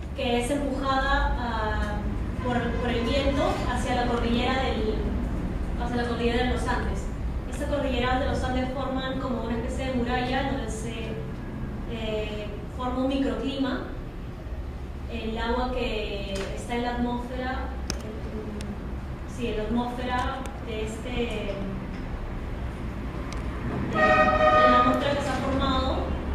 que es empujada por el viento hacia la cordillera de los Andes. Esta cordillera de los Andes forman como una especie de muralla donde se forma un microclima. El agua que está en la atmósfera, en la atmósfera de la atmósfera que se ha formado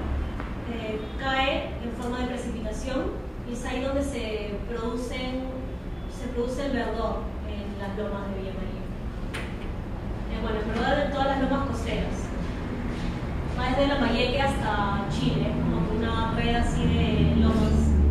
cae en forma de precipitación y es ahí donde se produce el verdor en las lomas de Villa María. Bueno, el verdor de todas las lomas costeras. Va desde Lambayeque hasta Chile, como una red así de lomas.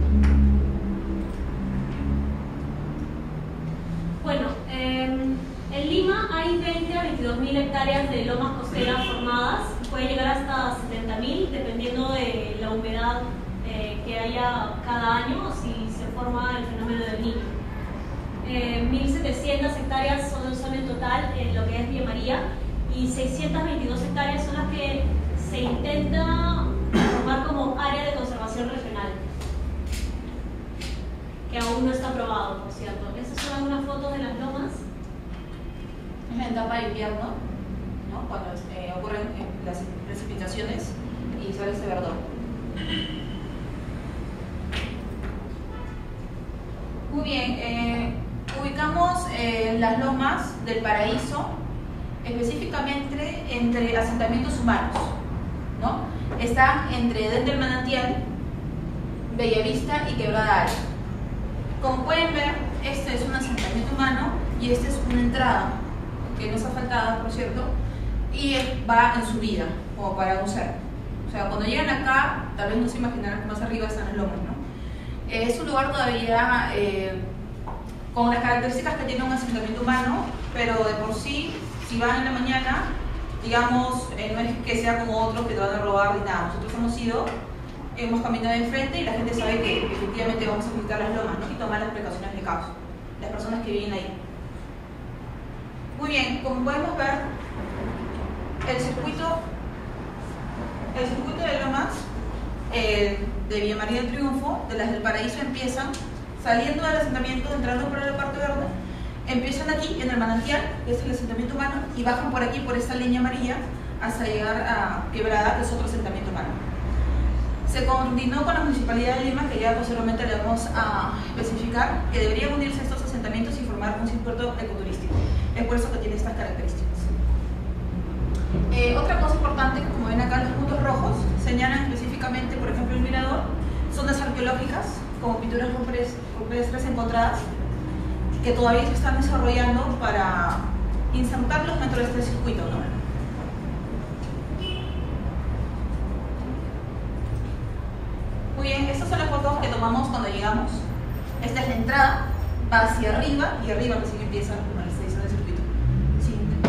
Bueno, en Lima hay 20 a 22.000 hectáreas de lomas costeras formadas. Puede llegar hasta 70.000 dependiendo de la humedad que haya cada año o si se forma el fenómeno del Niño. 1.700 hectáreas son en total en lo que es Villa María y 622 hectáreas son las que se intenta formar como área de conservación regional, que aún no está aprobado, por cierto. Estas son algunas fotos de las lomas. Es la etapa de invierno, ¿no? Cuando ocurren las precipitaciones y sale ese verdor. Muy bien, ubicamos las lomas del Paraíso, específicamente entre asentamientos humanos, ¿no? Están entre Edén del Manantial, Bellavista y Quebrada Alta. Como pueden ver, este es un asentamiento humano y esta es una entrada, que no es asfaltada, por cierto, y va en subida, como para un cerro. O sea, cuando llegan acá, tal vez no se imaginarán que más arriba están las lomas, ¿no? Es un lugar todavía con las características que tiene un asentamiento humano, pero de por sí, si van en la mañana, digamos, no es que sea como otros que te van a robar ni nada. Nosotros hemos caminado de frente y la gente sabe que efectivamente vamos a visitar las lomas, ¿no? Y tomar las precauciones de causa, las personas que viven ahí. Muy bien, como podemos ver, el circuito de lomas de Villa María del Triunfo, de las del Paraíso, empiezan saliendo del asentamiento, entrando por la parte verde, empiezan aquí en el Manantial, que es el asentamiento humano, y bajan por aquí, por esta línea amarilla, hasta llegar a Quebrada, que es otro asentamiento humano. Se coordinó con la Municipalidad de Lima, que ya posteriormente le vamos a especificar, que deberían unirse a estos asentamientos y formar un circuito ecoturístico. Es por eso que tiene estas características. Otra cosa importante, como ven acá, los puntos rojos señalan específicamente, por ejemplo, el mirador, zonas arqueológicas, como pinturas rupestres encontradas, que todavía se están desarrollando para insertarlos dentro de este circuito, ¿no? Muy bien, estas son las fotos que tomamos cuando llegamos. Esta es la entrada, va hacia arriba y arriba recién empieza la comercialización del circuito. Siguiente.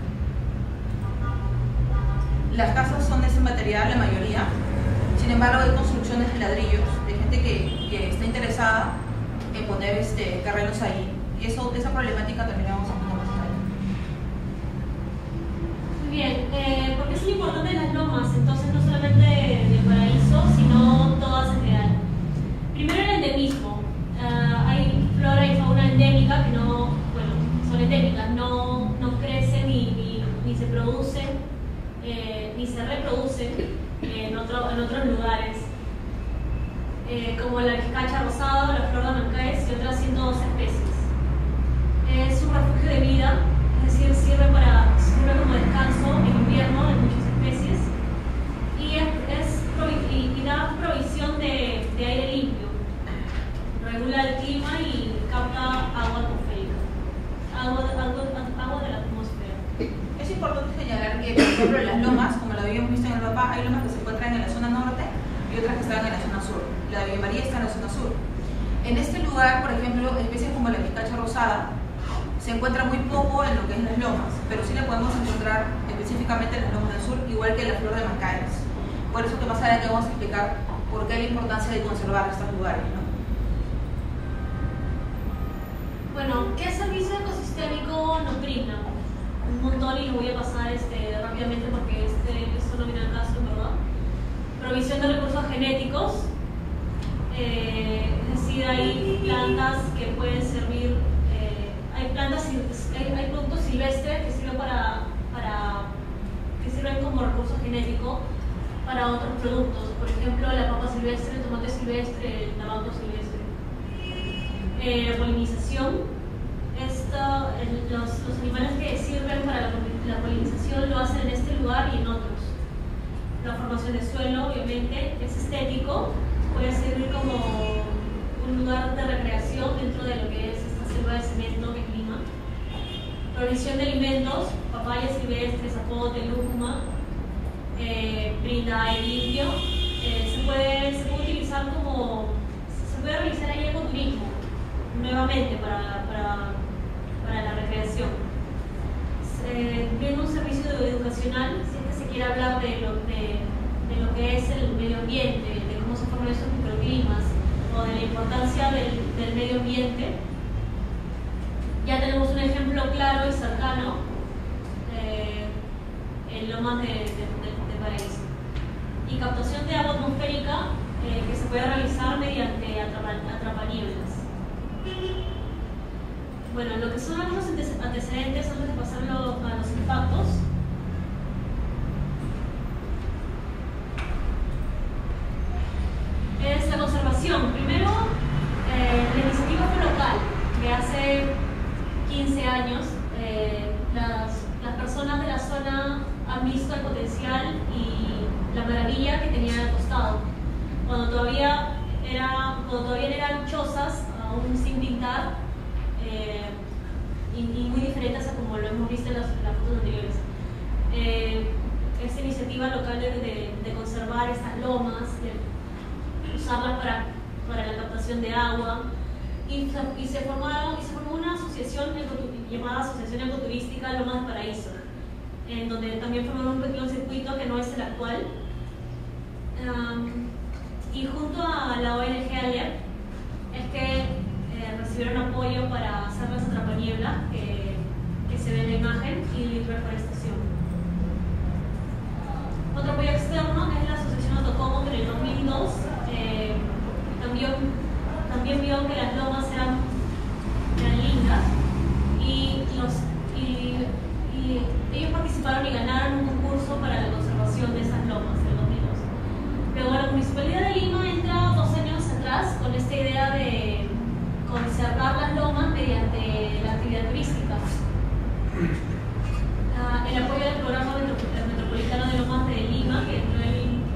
Las casas son de ese material, la mayoría. Sin embargo, hay construcciones de ladrillos, de gente que está interesada en poner terrenos ahí. Y esa problemática también la vamos a encontrar más tarde. Muy bien, ¿por qué son importantes las lomas? Entonces, no solamente del Paraíso, sino todas en general. Primero, el endemismo. Hay flora y fauna endémica que son endémicas, no crecen ni se producen, ni se reproducen en otros lugares, como la vizcacha rosada o la flor de Mancaes y otras 102 especies. Es un refugio de vida, es decir, sirve como descanso en invierno de muchas especies y da provisión de aire limpio, regula el clima y capta agua atmosférica, agua de la atmósfera. Es importante señalar que, por ejemplo, en las lomas, como lo habíamos visto en el mapa, hay lomas que se encuentran en la zona norte y otras que están en la zona sur. La de Villa María está en la zona sur. En este lugar, por ejemplo, especies como la vizcacha rosada se encuentra muy poco en lo que es las lomas, pero sí la podemos encontrar específicamente en las lomas del sur, igual que la flor de Mancaes. Por eso que más adelante vamos a explicar por qué la importancia de conservar estos lugares, ¿no? Bueno, ¿qué servicio ecosistémico nos brinda? Un montón y lo voy a pasar rápidamente porque esto no viene al caso, ¿verdad? Provisión de recursos genéticos, es decir, hay plantas que pueden servir, hay productos silvestres que sirven que sirven como recurso genético para otros productos. Por ejemplo, la papa silvestre, el tomate silvestre, el tabaco silvestre. La polinización. Los animales que sirven para la polinización lo hacen en este lugar y en otros. La formación de suelo, obviamente, es estético, puede servir como un lugar de recreación dentro de lo que es esta selva de cemento que es Lima. Provisión de alimentos, papaya silvestre, zapote, lúcuma, brinda aire limpio. Se puede utilizar se puede realizar ahí ecoturismo nuevamente para la recreación. Tiene un servicio educacional, si es que se quiere hablar de lo que es el medio ambiente, de cómo se forman esos microclimas o de la importancia del medio ambiente. Ya tenemos un ejemplo claro y cercano en Lomas de Paraíso. Y captación de agua atmosférica que se puede realizar mediante atrapanieblas. Bueno, lo que son algunos antecedentes antes de pasarlo a los impactos. Es la conservación. Primero, la iniciativa fue local, que hace 15 años las personas de la zona han visto el potencial y la maravilla que tenían al costado. Cuando todavía eran chozas, aún sin pintar, y muy diferentes a como lo hemos visto en las fotos anteriores. Esta iniciativa local de conservar estas lomas, de usarlas para la captación de agua, y se formó una asociación llamada Asociación Ecoturística Lomas de Paraíso, en donde también formaron un pequeño circuito que no es el actual. Y junto a la ONG ALEP es que recibieron apoyo para hacer las atrapanieblas que se ve en la imagen y reforestación. Otro apoyo externo es la Asociación Otocomo, que en el 2002 también vio que las lomas eran lindas y ellos participaron y ganaron un concurso para la conservación de esas lomas en el 2002. Luego la Municipalidad de Lima entra 2 años atrás con esta idea de conservar las lomas mediante la actividad turística. El apoyo del programa metropolitano de Lomas de Lima, que entró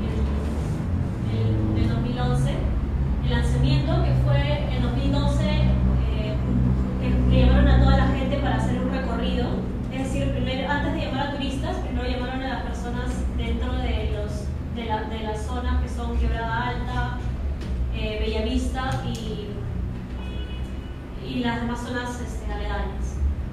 en el 2011, el lanzamiento que fue en 2012, que llamaron a toda la gente para hacer un recorrido, es decir, antes de llamar a turistas, primero llamaron a las personas dentro de las zonas que son Quebrada Alta, Bellavista y las demás zonas aledañas.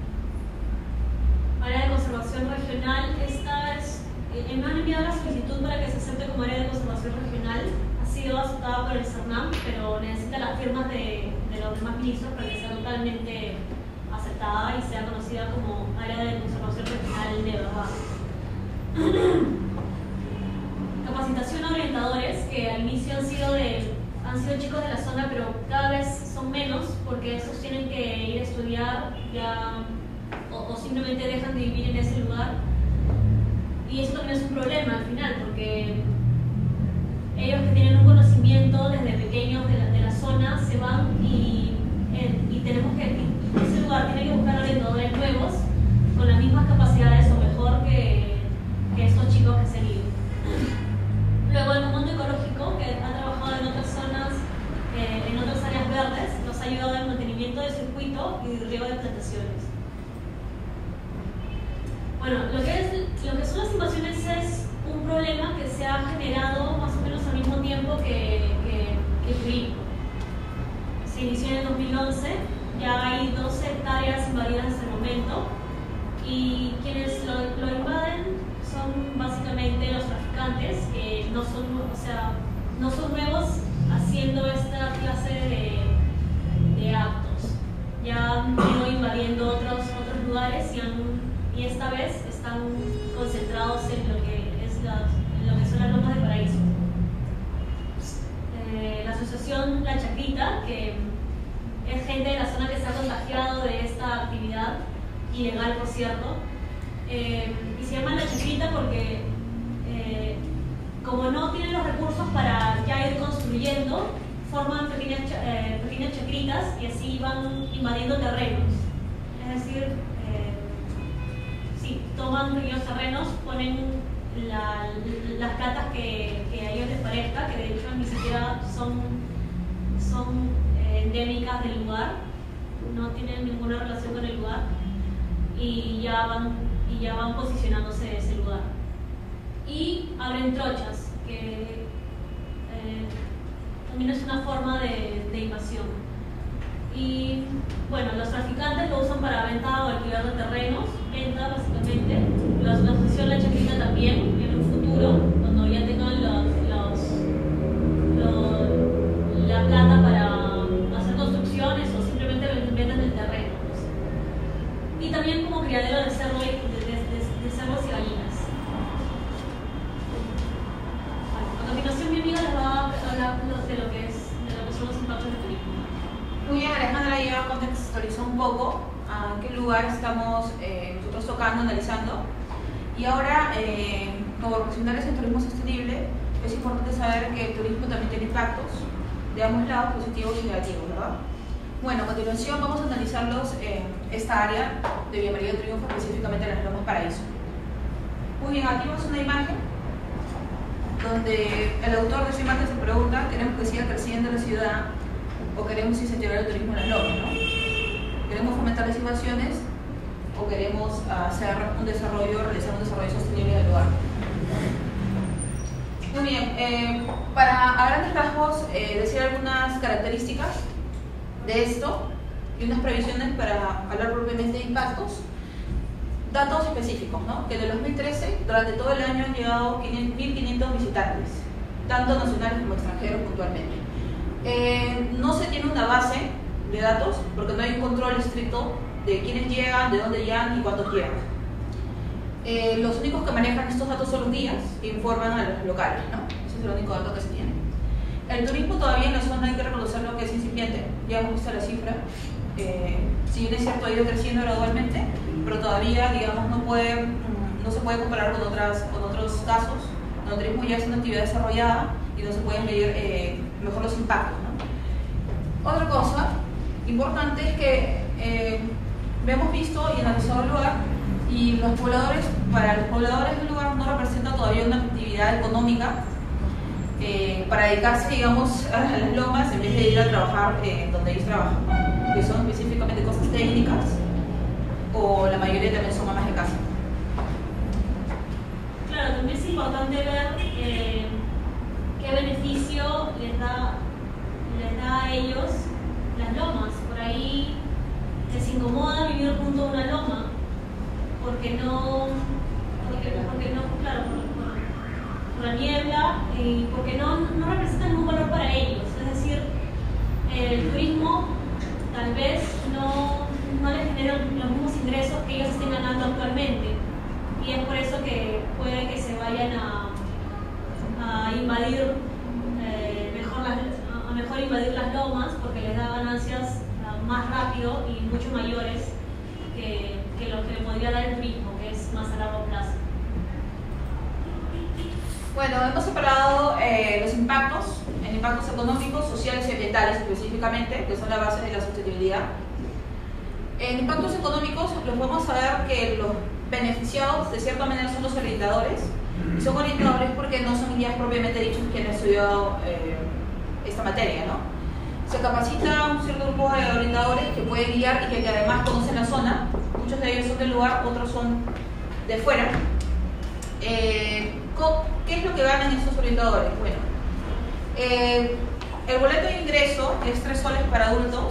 Área de conservación regional, me han enviado la solicitud para que se acepte como área de conservación regional. Ha sido aceptada por el CERNAM, pero necesita las firmas de los demás ministros para que sea totalmente aceptada y sea conocida como área de conservación regional de verdad. Capacitación a orientadores, que al inicio han sido chicos de la zona, pero cada vez son menos porque esos tienen que ir a estudiar o simplemente dejan de vivir en ese lugar. Y eso también es un problema al final, porque ellos que tienen un conocimiento desde pequeños de la zona se van y tenemos que, ese lugar tiene que buscar orientadores nuevos con las mismas capacidades o mejor que estos chicos que se han ido. Luego el Comando Ecológico, que ha trabajado en otras zonas, en otras áreas verdes, nos ha ayudado en el mantenimiento del circuito y riego de plantaciones. Bueno, lo que son las invasiones es un problema que se ha generado más o menos al mismo tiempo que turismo. Se inició en el 2011, ya hay 12 hectáreas invadidas hasta el momento y quienes lo invaden son básicamente los traficantes que no son nuevos haciendo esta clase de actos. Ya han ido invadiendo otros lugares y esta vez están concentrados en lo que son las Lomas de Paraíso. La Asociación organización La Chacrita, que es gente de la zona que se ha contagiado de esta actividad, ilegal por cierto, y se llama La Chacrita porque como no tienen los recursos para ya ir construyendo, forman pequeñas chacritas y así van invadiendo terrenos. Es decir, sí, toman pequeños terrenos, ponen las plantas que a ellos les parezca, que de hecho ni siquiera son endémicas del lugar, no tienen ninguna relación con el lugar, y ya van posicionándose en ese lugar. Y abren trochas, que también es una forma de invasión. Y bueno, los traficantes lo usan para venta o alquiler de terrenos, venta básicamente. La asociación La Chacrita también, en un futuro, cuando ya tengan la plata para hacer construcciones o simplemente vendan el terreno. No sé. Y también como criadero de cerdos y gallinas. A continuación mi amiga les va a hablar de lo que son los impactos del turismo. Muy bien, Alejandra ya contextualizó un poco a qué lugar estamos nosotros tocando, analizando. Y ahora, como profesionales en turismo sostenible, es importante saber que el turismo también tiene impactos de ambos lados, positivos y negativos, ¿verdad? Bueno, a continuación vamos a analizarlos en esta área de Villa María del Triunfo, específicamente en las Lomas Paraíso. Muy bien, aquí vemos una imagen donde el autor de esa imagen se pregunta: ¿queremos que siga creciendo la ciudad o queremos incentivar el turismo en las lomas, ¿no? ¿Queremos fomentar las inversiones o queremos realizar un desarrollo sostenible del lugar? Muy bien, para a grandes rasgos decir algunas características de esto y unas previsiones para hablar propiamente de impactos. Datos específicos, ¿no? Que en el 2013, durante todo el año han llegado 1.500 visitantes, tanto nacionales como extranjeros puntualmente. No se tiene una base de datos porque no hay un control estricto de quiénes llegan, de dónde llegan y cuántos llegan. Los únicos que manejan estos datos son los guías que informan a los locales, ¿no? Ese es el único dato que se tiene. El turismo todavía en la zona hay que reconocerlo que es incipiente, ya hemos visto la cifra. Si bien es cierto, ha ido creciendo gradualmente, pero todavía, digamos, no se puede comparar con otros casos donde el turismo ya es una actividad desarrollada y no se pueden medir mejor los impactos, ¿no? Otra cosa importante es que hemos visto y analizado el lugar, y los pobladores, para los pobladores del lugar no representa todavía una actividad económica para dedicarse, digamos, a las lomas en vez de ir a trabajar donde ellos trabajan, que son específicamente cosas técnicas, o la mayoría también son amas de casa. Claro, también es importante ver qué beneficio les da a ellos las lomas. Por ahí les incomoda vivir junto a una loma porque no, claro, por la niebla y porque no representan ningún valor para ellos. Es decir, el turismo tal vez no les genera los mismos ingresos que ellos estén ganando actualmente, y es por eso que puede que se vayan a invadir mejor invadir las lomas, porque les da ganancias más rápido y mucho mayores que lo que le podría dar el turismo, que es más a largo plazo. Bueno, hemos separado los impactos en impactos económicos, sociales y ambientales específicamente, que son la base de la sostenibilidad. En impactos económicos los vamos a ver que los beneficiados de cierta manera son los orientadores, y son orientadores porque no son guías propiamente dichos quienes han estudiado esta materia, ¿no? Se capacita un cierto grupo de orientadores que pueden guiar y que además conocen la zona. Muchos de ellos son del lugar, otros son de fuera. ¿Qué es lo que ganan estos orientadores? Bueno, el boleto de ingreso es 3 soles para adultos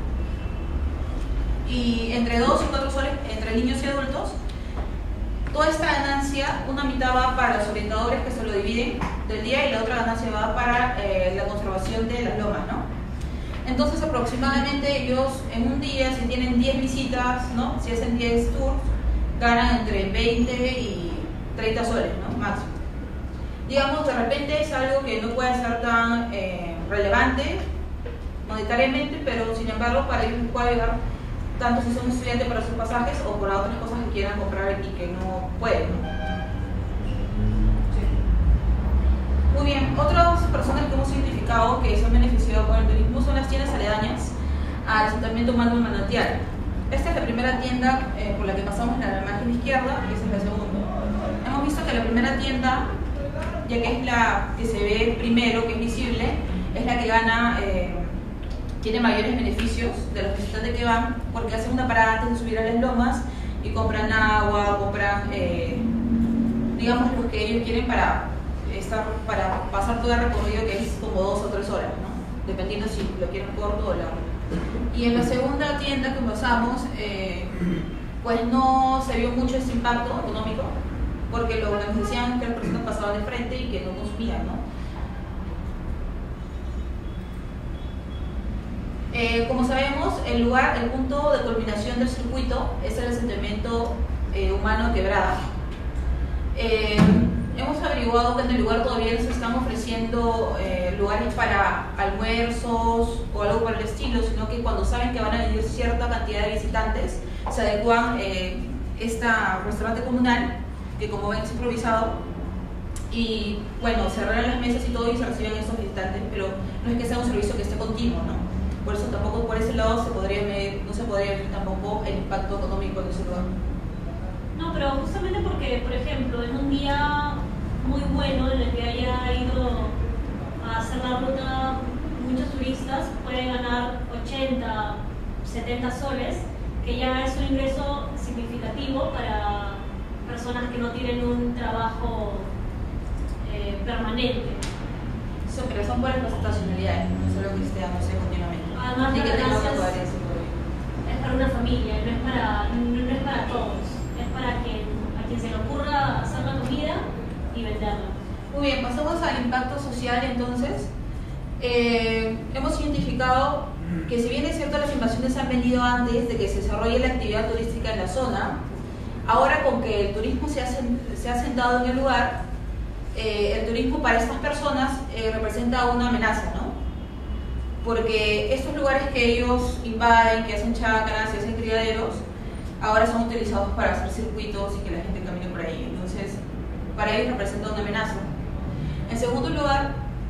y entre 2 y 4 soles entre niños y adultos. Toda esta ganancia, una mitad va para los orientadores, que se lo dividen del día, y la otra ganancia va para la conservación de las lomas, ¿no? Entonces aproximadamente ellos en un día, si tienen 10 visitas, ¿no? Si hacen 10 tours, ganan entre 20 y 30 soles, ¿no? Máximo. Digamos, de repente es algo que no puede ser tan relevante monetariamente, pero sin embargo para ellos les puede ayudar tanto si son estudiantes para sus pasajes o para otras cosas que quieran comprar y que no pueden, ¿no? Sí. Muy bien, otras personas que hemos identificado que se han beneficiado con el turismo son las tiendas aledañas al asentamiento humano del Manantial. Esta es la primera tienda por la que pasamos en la imagen izquierda, y esa es la segunda. Hemos visto que la primera tienda, ya que es la que se ve primero, que es visible, es la que gana, tiene mayores beneficios de los visitantes que van, porque hacen una parada antes de subir a las lomas y compran agua, compran, digamos, los que ellos quieren para pasar todo el recorrido, que es como 2 o 3 horas, ¿no? Dependiendo si lo quieren corto o largo. Y en la segunda tienda que pasamos, pues no se vio mucho ese impacto económico, porque lo que nos decían es que las personas pasaban de frente y que no consumían, ¿no? Como sabemos, el punto de culminación del circuito es el asentamiento humano Quebrada. Hemos averiguado que en el lugar todavía se están ofreciendo lugares para almuerzos o algo por el estilo, sino que cuando saben que van a venir cierta cantidad de visitantes, se adecuan este restaurante comunal, que como ven es improvisado, y bueno, se arreglan las mesas y todo y se reciben esos visitantes, pero no es que sea un servicio que esté continuo, ¿no? Por eso tampoco por ese lado no se podría medir tampoco el impacto económico de ese lugar. No, pero justamente porque, por ejemplo, en un día muy bueno en el que haya ido a hacer la ruta muchos turistas, pueden ganar 80, 70 soles, que ya es un ingreso significativo para personas que no tienen un trabajo permanente. Sí, pero son buenas las estacionalidades, no solo que esté dándose continuamente. Además, la ganancia es para una familia, no es para todos, es para a quien se le ocurra hacer la comida y venderla. Muy bien, pasamos al impacto social entonces. Hemos identificado que si bien es cierto las invasiones han venido antes de que se desarrolle la actividad turística en la zona, ahora con que el turismo se ha sentado en el lugar, el turismo para estas personas representa una amenaza, ¿no? Porque estos lugares que ellos invaden, que hacen chacras y hacen criaderos, ahora son utilizados para hacer circuitos y que la gente camine por ahí. Entonces, para ellos representa una amenaza. En segundo lugar,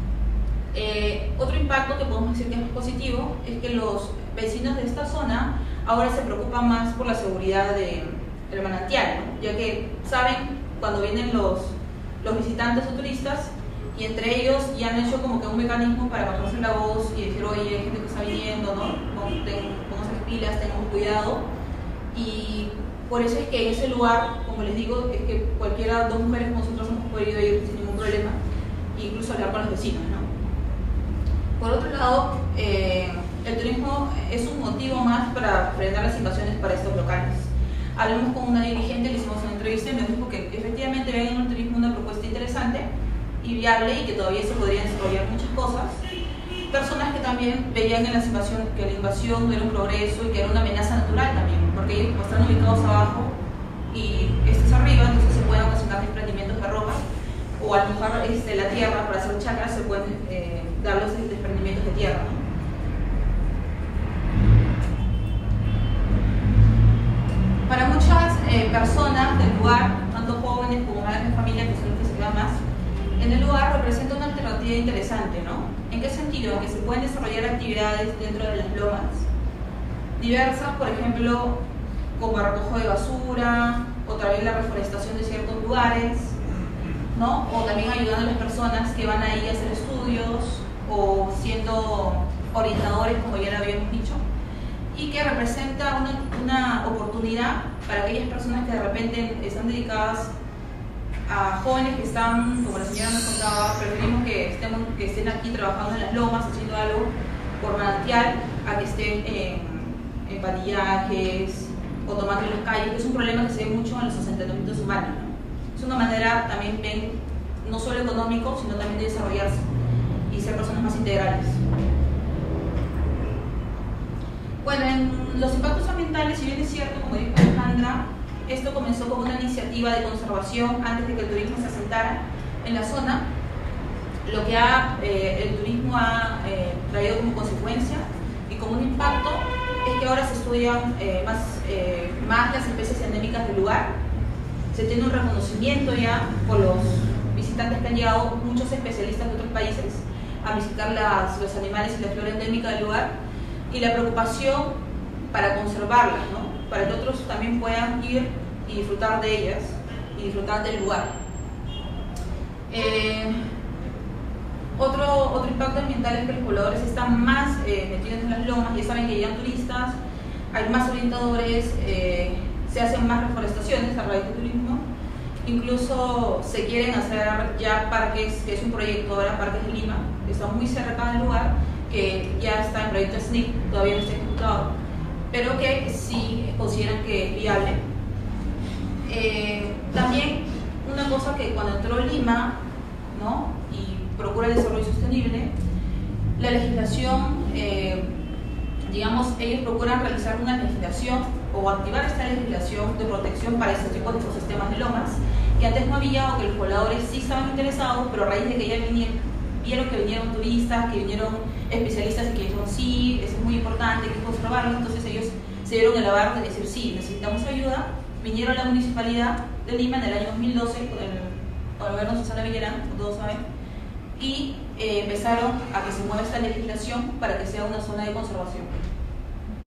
otro impacto que podemos decir que es positivo es que los vecinos de esta zona ahora se preocupan más por la seguridad del manantial, ¿no? Ya que saben cuando vienen los visitantes o turistas, y entre ellos ya han hecho como que un mecanismo para bajarse la voz y decir, oye, hay gente que está viniendo, ¿no? Pónganse las pilas, tengamos cuidado. Y por eso es que en ese lugar, como les digo, es que cualquiera, 2 mujeres como nosotros hemos podido ir sin ningún problema, e incluso hablar con los vecinos, ¿no? Por otro lado, el turismo es un motivo más para frenar las invasiones para estos locales. Hablamos con una dirigente, le hicimos una entrevista y nos dijo que efectivamente ven en el turismo una propuesta interesante y viable y que todavía se podrían desarrollar muchas cosas. Personas que también veían en que la invasión no era un progreso y que era una amenaza natural también, porque ellos como están ubicados abajo y estos arriba, entonces se pueden ocasionar desprendimientos de rocas o al mojar la tierra para hacer chacras se pueden dar los desprendimientos de tierra, ¿no? Para muchas personas del lugar, tanto jóvenes como madres de familia, que son los que se quedan más, en el lugar representa una alternativa interesante, ¿no? ¿En qué sentido? En que se pueden desarrollar actividades dentro de las lomas, diversas, por ejemplo, como el recojo de basura, o también la reforestación de ciertos lugares, ¿no? O también ayudando a las personas que van ahí a hacer estudios, o siendo orientadores, como ya lo habíamos dicho, y que representa una oportunidad para aquellas personas que de repente están dedicadas a jóvenes que están, como la señora nos contaba, preferimos que estén aquí trabajando en las lomas, haciendo algo por manantial, a que estén en patillajes o tomando en las calles, que es un problema que se ve mucho en los asentamientos humanos, ¿no? Es una manera también, no solo económico, sino también de desarrollarse y ser personas más integrales. Bueno, en los impactos ambientales, si bien es cierto, como dijo Alejandra, esto comenzó como una iniciativa de conservación antes de que el turismo se asentara en la zona. Lo que el turismo ha que ahora se estudian más las especies endémicas del lugar. Se tiene un reconocimiento ya por los visitantes que han llegado, muchos especialistas de otros países, a visitar los animales y la flora endémica del lugar, y la preocupación para conservarlas, ¿no? Para que otros también puedan ir y disfrutar de ellas y disfrutar del lugar. Otro impacto ambiental es que los pobladores están más metidos en las lomas, ya saben que llegan turistas, hay más orientadores, se hacen más reforestaciones a raíz del turismo, incluso se quieren hacer ya parques, que es un proyecto ahora, Parques de Lima, que está muy cerca del lugar, que ya está en proyecto SNIC, todavía no está ejecutado, pero que sí consideran que es viable. También una cosa que cuando entró Lima, ¿no?, y procura el desarrollo sostenible, la legislación, digamos, ellos procuran realizar una legislación o activar esta legislación de protección para este tipo de ecosistemas de lomas, que antes no había, o que los pobladores sí estaban interesados, pero a raíz de que ya vieron que vinieron turistas, que vinieron especialistas y que dijeron sí, eso es muy importante, hay que conservarlo, entonces ellos se dieron el aval de decir sí, necesitamos ayuda. Vinieron a la Municipalidad de Lima en el año 2012 con el gobierno de Susana Villarán, como todos saben, y empezaron a que se mueva esta legislación para que sea una zona de conservación.